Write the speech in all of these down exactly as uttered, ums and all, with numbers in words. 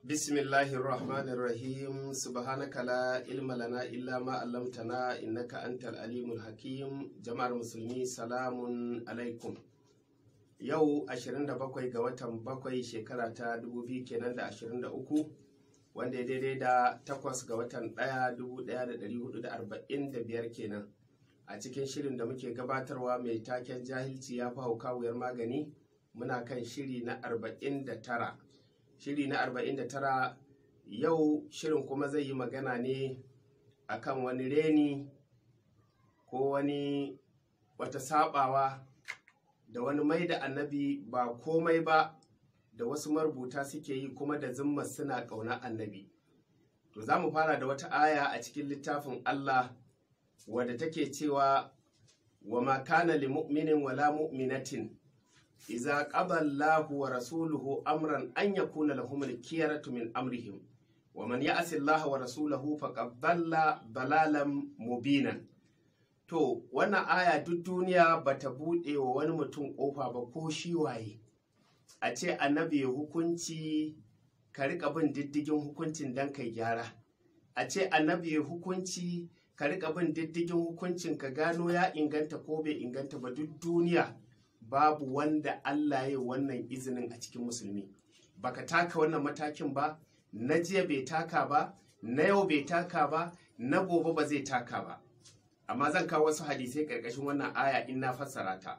بسم الله الرحمن الرحيم سبحانك لا علم لنا إلا ما علمتنا إنك أنت العليم الحكيم جماعة المسلمين سلام عليكم. yau ashirin da bakwai ga watan bakwai shekara ta dubu biyu kenan da ashirin da uku wanda ya daidai da takwas ga watan ɗaya dubu ɗaya da ɗari hudu da arba'in da biyar kenan a cikin shirin da muke gabatarwa mai taken jahilci ya fi hauka wuyar magani. Muna kan shiri na arba'in da tara shiri na arba'in da tara yau shirin kuma zai yi magana ne akan wani reni ko wani wata sabawa da wani mai da annabi ba komai ba da wasu marubuta suke yi kuma da zimma suna ƙauna annabi. To za mu fara da wata aya a cikin littafin Allah wadda take cewa wa ma kana li mu'minin wala mu'minatin iza qada Allahu wa rasuluhu amran an yakuna lahumul khiyaratu min amrihim wa man ya'si Allah wa rasulahu faqad dalla dalalan mubinan. To wannan aya duk duniya bata buɗe wa wani mutum ƙofa ba ko shi waye a ce annabi ya hukunci ka rika bin diddigin hukuncin dan kai gyara, a ce annabi ya hukunci ka rika bin diddigin hukuncin ka gano ya inganta ko bai inganta ba. Duk duniya babu wanda Allah ya wannan izinin a cikin musulmi. Baka taka wannan matakin ba, na jiya bai taka ba, na yau bai taka ba, na gobe ba zai taka ba. Amma zan kawo wasu hadisai karkashin wannan aya in na fassara ta.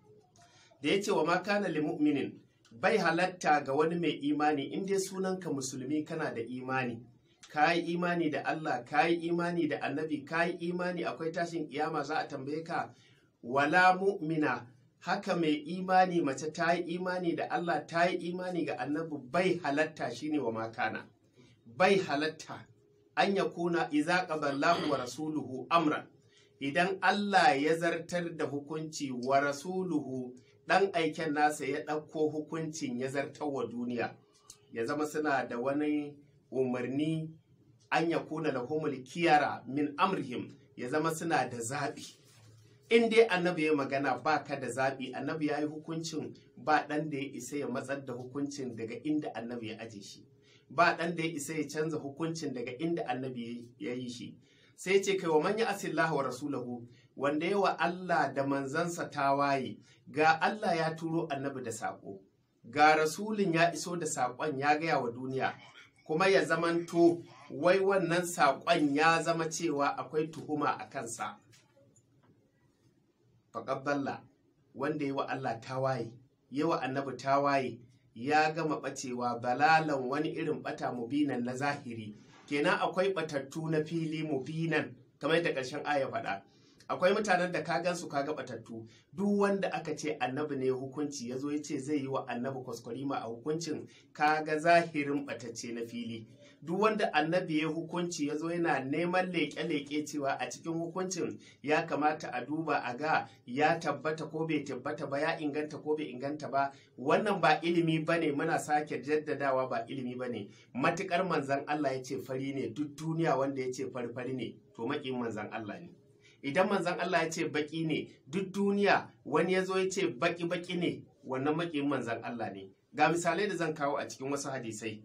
Da ya ce wa ma kana lil mu'minin, bai halatta ga wani mai imani in dai sunanka musulmi kana da imani, kayi imani da Allah, kayi imani da annabi, kayi imani akwai tashin kiyama za a tambaye ka, wala mu'mina, haka mai imani mace ta yi imani da Allah, ta yi imani ga annabi, bai halatta shine wa ma kana, bai halatta an yakuna iza qadallahu wa rasuluhu amran, idan Allah ya zartar da hukunci wa rasuluhu ɗan aiken nasa ya ɗauko hukuncin ya zartar wa duniya, ya zama suna da wani umarni an ya kuna lahumul kiyara min amrihim, ya zama suna da zaɓi. In dai annabi ya magana ba ka da zaɓi, annabi ya yi hukuncin, ba ɗan da ya isa ya matsar da hukuncin daga inda annabi ya aje shi, ba ɗan da ya isa ya canza hukuncin daga inda annabi ya yi shi. Sai ce kai wa man ya'sillahu wa rasulahu, wanda yawa Allah da manzansa tawaye, ga Allah ya turo annabi da saƙo, ga rasulin ya iso da saƙon ya gaya wa duniya, kuma ya zamanto wai wannan saƙon ya zama cewa akwai tuhuma a kansa. Faqad dalla, wanda yawa Allah tawaye, yawa annabi tawaye, ya gama ɓacewa balalan wani irin ɓata mubinan na zahiri. Kenan akwai batattu na fili mubinan, kamar yadda ƙarshen aya faɗa. Akwai mutanen da ka gansu kaga batattu. Duk wanda aka ce annabi ne hukunci ya zo ya ce zai yi wa annabi kwaskwarima a hukuncin, kaga zahirin batacce na fili. Duk wanda annabi ya hukunci ya zo yana neman leƙe-leƙe cewa a cikin hukuncin ya kamata a duba a ga ya tabbata ko bai tabbata ba, ya inganta ko bai inganta ba, wannan ba ilimi ba ne. Muna sake jaddadawa, ba ilimi ba ne. Matuƙar manzan Allah ya ce fari ne, duk duniya wanda ya ce fari-fari ne to maƙin manzan Allah ne. Idan manzan Allah ya ce baƙi ne, duk duniya wani ya zo ya ce baƙi-baƙi ne, wannan maƙin manzan Allah ne. Ga misalai da zan kawo a cikin wasu hadisai.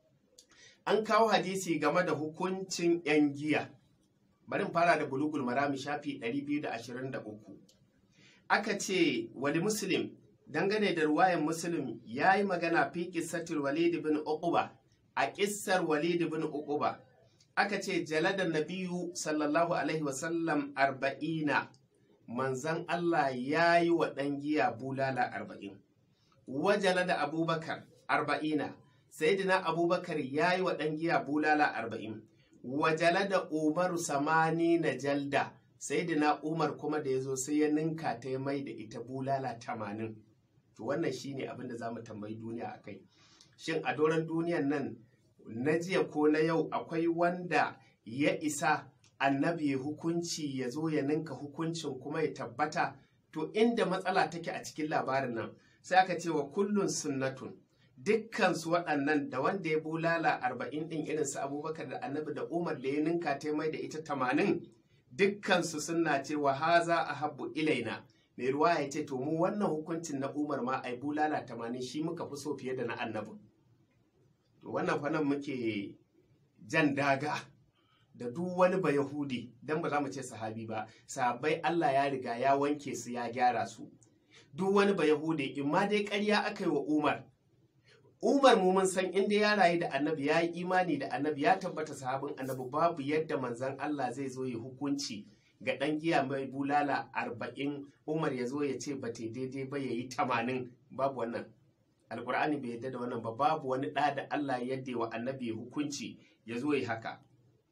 An kawo hadisi game da hukuncin 'yan giya. Bari in fara da bulugul marami shafi ɗari biyu da ashirin da uku. Aka ce wali muslim, dangane da ruwayan muslim ya yi magana fi qissatul walid bin uquba, a ƙissar walid bin uquba aka ce jaladan nabiyu sallallahu alaihi wasallam arba'ina, manzan Allah ya yi wa ɗan giya bulala arba'in. Wajala da abubakar arba'ina, Sayyidina Abubakar ya yi wa ɗan giya bulala arba'in. Wajala da Umaru samani na jalda, Sayyidina Umar kuma da ya zo sai ya ninka ta mai da ita bulala tamanin. To wannan shine abin da za mu tambayi duniya a kai. Shin a doron duniyan nan na jiya ko na yau akwai wanda ya isa annabi ya hukunci ya zo ya ninka hukuncin kuma ya tabbata? To inda matsala take a cikin labarin nan sai aka ce wa kullun sunnatun, dukkansu waɗannan da wanda ya bulala arba'in ɗin irinsu Abubakar da annabi da Umar da ya ninka ta mai da ita tamanin, dukkansu suna cewa haza a habbu ilaina. Mai ruwa ya ce to mu wannan hukuncin na Umar ma ai bulala tamanin shi muka fi so fiye da na annabin. to wannan fa nan muke jan daga da duk wani ba Yahudi, dan ba za mu ce sahabi ba, sahabbai Allah ya riga ya wanke su ya gyara su. Duk wani ba Yahudi in ma dai ƙarya aka yi wa Umar. Umar mu mun san inda ya rayu da Annabi, ya yi imani da Annabi, ya tabbata sahabin Annabi, babu yadda manzon Allah zai zo ya hukunci ga ɗan giya mai bulala arba'in, Umar ya zo ya ce ba ta daidai ba ya yi tamanin, babu wannan. Alƙur'ani bai yadda da wannan ba, babu wani ɗa da Allah yadda wa Annabi ya hukunci ya zo ya haka.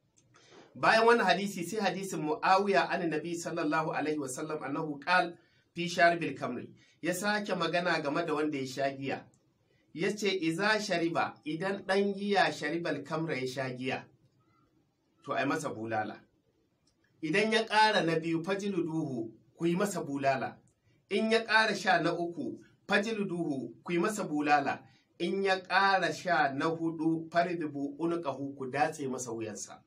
Bayan wannan hadisi sai hadisin Muawiya an Nabi sallallahu alaihi wasallam annahu qal fi sharibil kamri, ya sake magana game da wanda ya sha giya. Yace iza shariba, idan dan giya sharibal kamra ya sha giya to ai masa bulala. Idan ya ƙara na biyu fajiluduhu, ku yi masa bulala. In ya ƙara sha na uku fajiluduhu, ku yi masa bulala. In ya ƙara sha na hudu farbibu unqahu, ku datse masa wuyansa.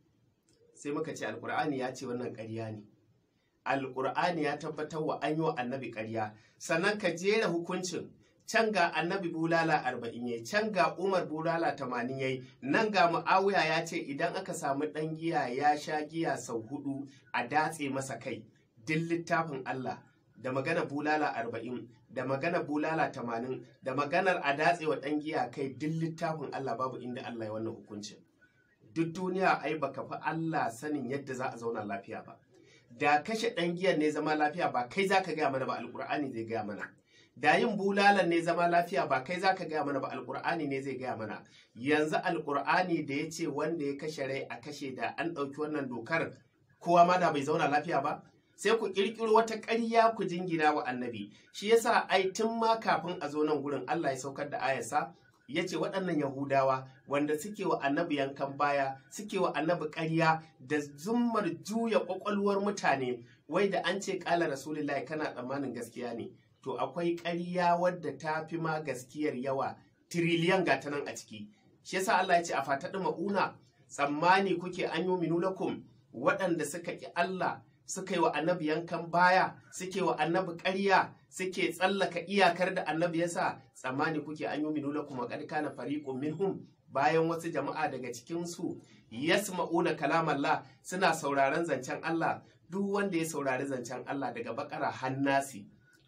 Sai muka ce alkur'ani ya ce wannan ƙarya ne. Alkur'ani ya tabbatar wa an yi wa annabi ƙarya. Sannan ka jera hukuncin, can ga annabi bulala arba'in yayi, can ga Umar bulala tamanin yayi, nan ga Muawiya ya ce idan aka samu ɗan giya ya sha giya sau hudu a datse masa kai. Duk littafin Allah da magana bulala arba'in, da magana bulala tamanin, da maganar a datse wa ɗan giya kai, duk littafin Allah babu inda Allah ya wannan hukuncin. Duk duniya ai baka fi Allah sanin yadda za a zauna lafiya ba. Da kashe ɗan giyan ne zama lafiya, ba kai za ka gaya mana ba, alƙur'ani zai gaya mana. Da yin bulalan ne zama lafiya, ba kai za ka gaya mana ba, alƙur'ani ne zai gaya mana. Yanzu alƙur'ani da ya ce wanda ya kashe rai a kashe, da an ɗauki wannan dokar kowa ma da bai zauna lafiya ba. Sai ku ƙirƙiro wata ƙarya ku jingina wa annabi. Shi yasa ai tun ma kafin a zo nan gurin Allah ya saukar da ayarsa, ya ce waɗannan Yahudawa wanda suke wa annabi yankan baya, suke wa annabi ƙarya da zummar juya ƙwaƙwalwar mutane, wai da an ce ƙala rasulullahi kana tsammanin gaskiya ne. To akwai ƙarya wadda ta fi ma gaskiyar yawa, tiriliyan gata nan a ciki. Shi yasa Allah ya ce a fataɗi ma'una, tsammani kuke an yi minu lakum, waɗanda suka ƙi Allah, suka yi wa annabi yankan baya, suke wa annabi ƙarya, suke tsallaka iyakar da annabi yasa, tsammani kuke an yi minu lakum wa qad kana fariqun minhum, bayan wasu jama'a daga cikin su yasma'una kalamallah, suna sauraron zancen Allah. Duk wanda ya saurari zancen Allah daga bakara hannasi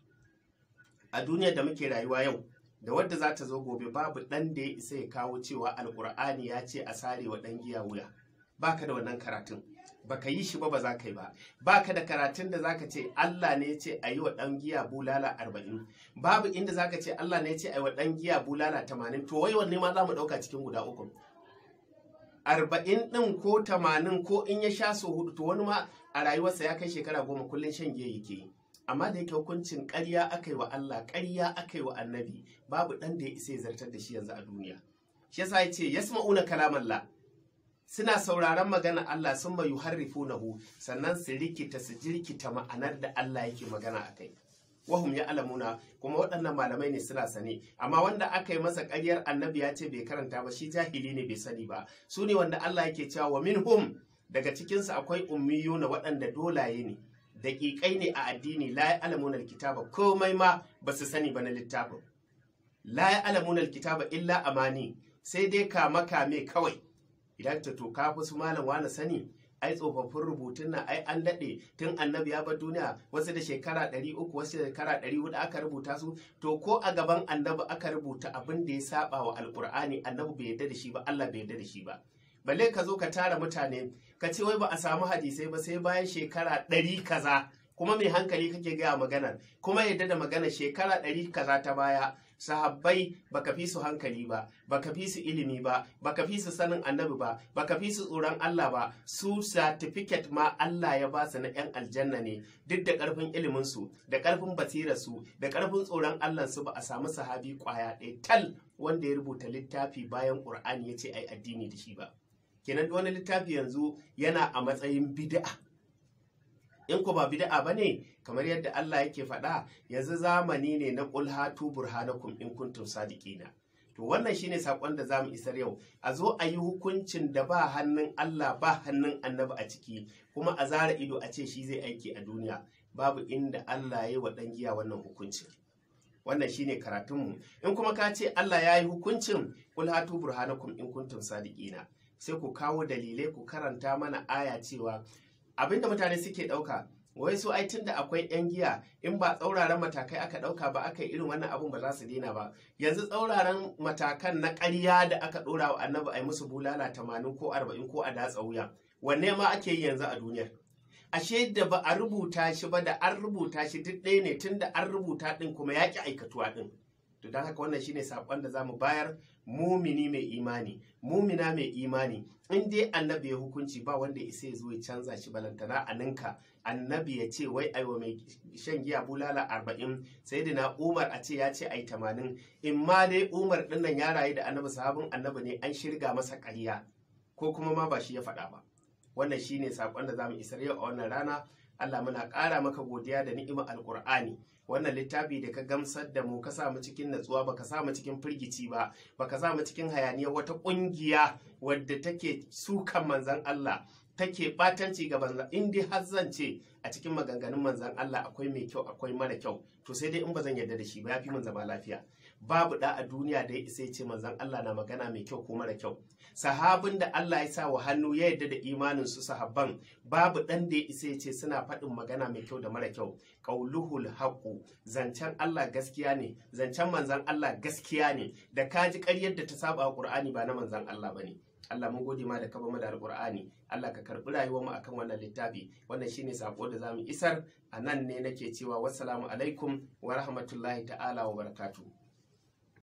a duniyar da muke rayuwa yau da wadda za ta zo gobe, babu ɗan da ya isa ya kawo cewa alƙur'ani ya ce a sare wa ɗan giya wuya. Baka da wannan karatun, baka yi shi ba, ba za ka yi ba. Baka da karatun da zaka ce Allah ne ya ce a yi wa ɗan giya bulala arba'in. Babu inda zaka ce Allah ne ya ce a yi wa ɗan giya bulala tamanin. To wai wanne ma za mu ɗauka cikin guda uku? Arba'in ɗin ko tamanin, ko in ya sha so hudu, to wani ma a rayuwarsa ya kai shekara goma kullum shan giya yake yi. Amma da yake hukuncin ƙarya aka yi wa Allah, ƙarya aka yi wa annabi, babu ɗan da ya isa ya zartar da shi yanzu a duniya. Shi yasa ya ce yasma'una kalamallah, suna sauraron magana Allah, sun ma yuharrifunahu, sannan su rikita su jirkita ma'anar da Allah yake magana a kai. Wahum ya alamuna, kuma waɗannan malamai ne suna sane, amma wanda aka yi masa ƙaryar annabi ya ce bai karanta ba, shi jahili ne bai sani ba. Su ne wanda Allah yake cewa wa minhum, daga cikinsu akwai ummiyuna waɗanda dolaye ne, daƙiƙai ne a addini, la ya alamuna alkitaba, komai ma ba su sani ba na littafin. La ya alamuna alkitaba illa amani, sai dai kama kame kawai. Idan ta to ka fi su malam wani sani, ai tsofaffin rubutun nan ai an daɗe tun annabi ya bar duniya, wasu da shekara ɗari uku, wasu da shekara ɗari hudu aka rubuta su. To ko a gaban annabi aka rubuta abin da ya saba wa alƙur'ani, annabi bai yarda da shi ba, Allah bai yarda da shi ba. Balle ka zo ka tara mutane ka ce wai ba a samu hadisai ba sai bayan shekara ɗari kaza, kuma mai hankali kake gaya maganar, kuma yadda da maganar shekara ɗari kaza ta baya. Sahabbai baka fi su hankali ba, baka fi su ilimi ba, baka fi su sanin annabi ba, baka fi su tsoron Allah ba. Su certificate ma Allah ya ba su na yan aljanna ne, duk da ƙarfin ilimin su, da ƙarfin basirar su, da ƙarfin tsoron Allah su, ba a samu sahabi ƙwaya ɗaya tal wanda ya rubuta littafi bayan Qur'ani ya ce ai addini da shi ba. Kenan wani littafi yanzu yana a matsayin bid'a. In ko ba bid'a bane, kamar yadda Allah yake faɗa, yanzu zamani ne na qul hatu burhanakum in kuntum sadiqina. To wannan shine sakon da zamu isar yau, a zo a yi hukuncin da ba hannun Allah ba hannun annabi a ciki, kuma a zara ido a ce shi zai aiki a duniya. Babu inda Allah ya yi wa ɗan giya wannan hukuncin. wannan shine karatunmu. In kuma ka ce Allah ya yi hukuncin, kul hatu burhanakum in kuntum sadiqina, sai ku kawo dalilai ku karanta mana aya cewa abinda mutane suke ɗauka wai su ai tunda akwai yan giya in ba tsauraran matakai aka ɗauka ba aka yi irin wannan abun ba za su daina ba. Yanzu tsauraran matakan na ƙarya da aka ɗora wa annabi ai musu bulala tamanin ko arba'in ko a datsa wuya, wanne ma ake yi yanzu a duniyar? Ashe da ba a rubuta shi ba da an rubuta shi duk ɗaya ne, tunda an rubuta ɗin kuma ya ƙi aikatuwa ɗin. To don haka wannan shine saƙon da za mu bayar. Mumini mai imani, mumina mai imani, in dai annabi ya hukunci ba wanda isa ya zo ya canza shi, balantana a ninka. Annabi ya ce wai aiwa mai shan giya bulala arba'in, sai da na Umar a ce ya ce ai tamanin. In ma dai Umar ɗin nan ya rayu da annabi, sahabin annabi ne, an shirga masa ƙarya ko kuma ma ba shi ya faɗa ba. Wannan shine saƙon da za mu isar yau a wannan rana. Allah muna ƙara maka godiya da ni'imar alƙur'ani, wannan littafi da ka gamsar da mu, ka sa mu cikin natsuwa, baka sa mu cikin firgici ba, baka sa mu cikin hayaniyar wata ƙungiya wadda take sukan manzan Allah, take batanci ga manzan. In dai har zan ce a cikin maganganun manzan Allah akwai mai kyau akwai mara kyau, to sai dai in ba zan yarda da shi ba, ya fi mun zama lafiya. Babu da a duniya da ya isa ya ce manzan Allah na magana mai kyau ko mara kyau. Sahabin da Allah ya sa wa hannu ya yarda da imanin su sahabban, babu dan da ya isa ya ce suna faɗin magana mai kyau da mara kyau. Qauluhul haqu, zancen Allah gaskiya ne, zancen manzan Allah gaskiya ne. Da kaji ƙaryar da ta saba Qur'ani ba na manzan Allah bane. Allah mun gode ma da ka bamu da alƙur'ani. Allah ka karɓi rayuwar mu akan wannan littafi. Wannan shine sako da zamu isar. A nan ne nake cewa wassalamu alaikum wa rahmatullahi ta'ala wa barakatuh.